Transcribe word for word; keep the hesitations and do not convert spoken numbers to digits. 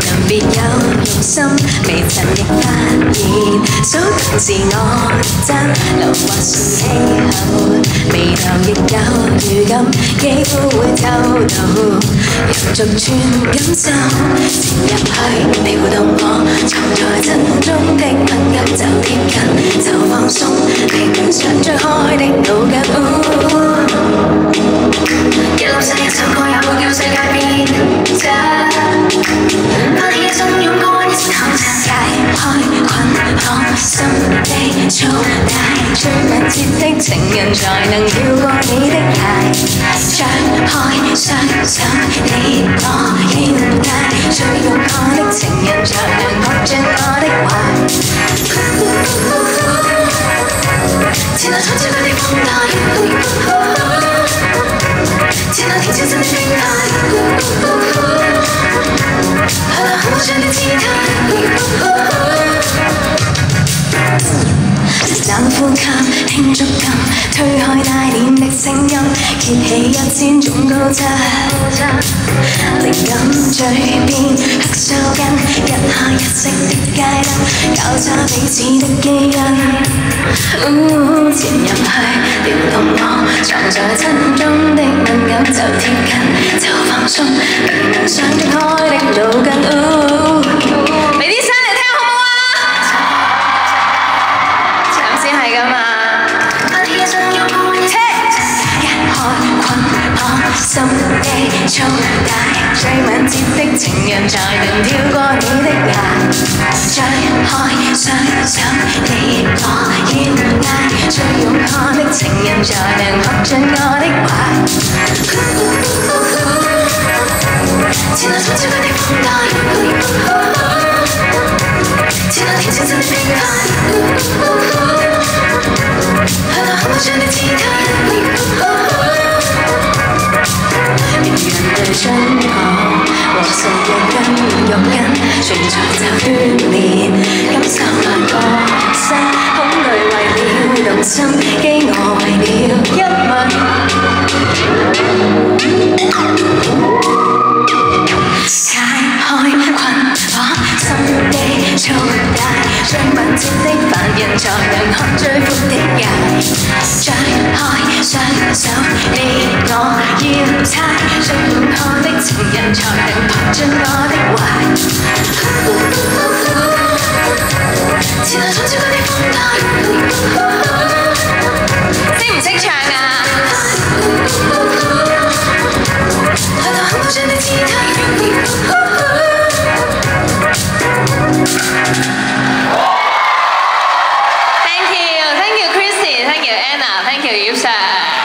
能別有用心，未曾亦發現，早同是我真流或是氣候，眉頭亦有預感，肌膚會透露，由逐寸感受，潛入去你互動我，藏在真中的敏感就貼近，就放鬆，明明想張開的腦筋。一粒聲一首歌也會叫世界變質，發起一生勇敢一次探查，解開捆綁心地粗大，最敏捷的情人才能跳過你的鞋，張開雙手你我肩帶，最勇悍的情人才能撲進我的懷。天啊，穿超佢的風帶，天啊，天超真的冰塊，快樂好像的姿態。冷呼吸，輕觸感，推開帶點的聲音，揭起一千種高質。靈感嘴邊黑鬚根，一下一色的街燈，交叉彼此的基因。哦，潛入去撩動我，藏在親中的敏感就貼近，就放鬆，明明想張開的腦筋。哦，俾啲聲嚟聽好唔好啊？咁先係㗎嘛。心地粗大，最敏捷的情人才能跳過你的鞋，張開雙手你我肩帶，最勇悍的情人才能撲進我的懷。天啊，穿超佢的風帶，天啊，天超真的冰塊，快樂好像的姿態。人對雙旁和誰亦跟肉緊，存在就鍛鍊，感受萬個身，恐懼為了動心，飢餓為了一吻。解開捆綁，心地粗大，最敏捷的凡人才能看最闊的界，張開雙手你我要猜，最勇悍的情人才能撲進我的懷。天啊，穿超佢的風帶，識唔識唱啊？快樂好像的姿態。Thank you, thank you, Christy, thank you, Anna, thank you, Yusa.